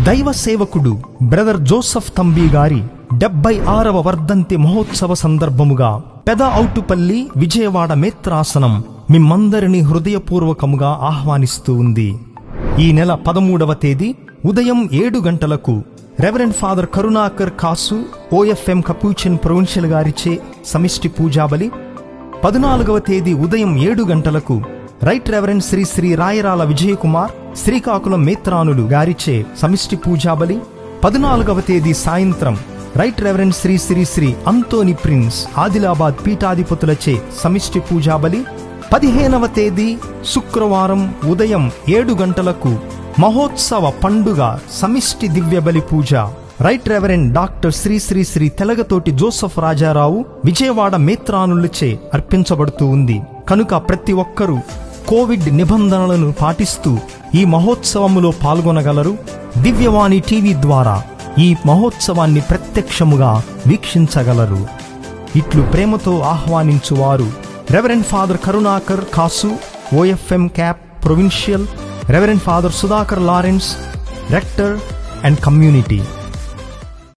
దైవ సేవకుడు brother Joseph తంబి గారి 76వ వర్ధంతి మహోత్సవ సందర్భముగా పెద ఔటుపల్లి విజయవాడ మేత్రాసనం మిమ్మందరినీ హృదయపూర్వకముగా ఆహ్వానిస్తూ ఉంది. ఈ నెల 13వ తేదీ ఉదయం 7 గంటలకు reverend father Karunakar Kasu OFM Capuchin provincial గారిచే సమిష్టి పూజాబలి, 14వ తేదీ ఉదయం 7 గంటలకు రైట్ రెవరెండ్ శ్రీ శ్రీ రాయరాల విజయకుమార్ శ్రీకాకుళం మేత్రానులు గారిచే సమిష్టి పూజాబలి, 14వ తేదీ సాయంత్రం right reverend Shri Shri Shri Antony Prince Adilabad పీఠాధిపతులచే సమిష్టి పూజాబలి, 15వ తేదీ శుక్రవారం ఉదయం 7 గంటలకు మహోత్సవ పండుగ సమిష్టి దివ్యబలి పూజ right reverend doctor Shri Shri Shri Telagathoti Joseph Rajarao Vijayawada మేత్రానులచే అర్పించబడుతూ ఉంది. కనుక ప్రతి ఒక్కరూ కోవిడ్ నిబంధనలను పాటిస్తూ ఈ మహోత్సవములో పాల్గొనగలరు. దివ్యవాణి టీవీ ద్వారా ఈ మహోత్సవాన్ని ప్రత్యక్షముగా వీక్షించగలరు. ఇట్లు ప్రేమతో ఆహ్వానించువారు reverend father Karunakar Kasu OFM Cap provincial, reverend father Sudhakar Lawrence rector and community.